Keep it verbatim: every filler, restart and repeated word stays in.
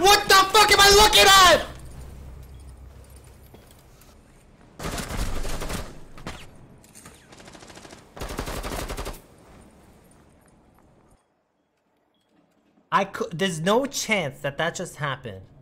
What the fuck am I looking at? I could. There's no chance that that just happened.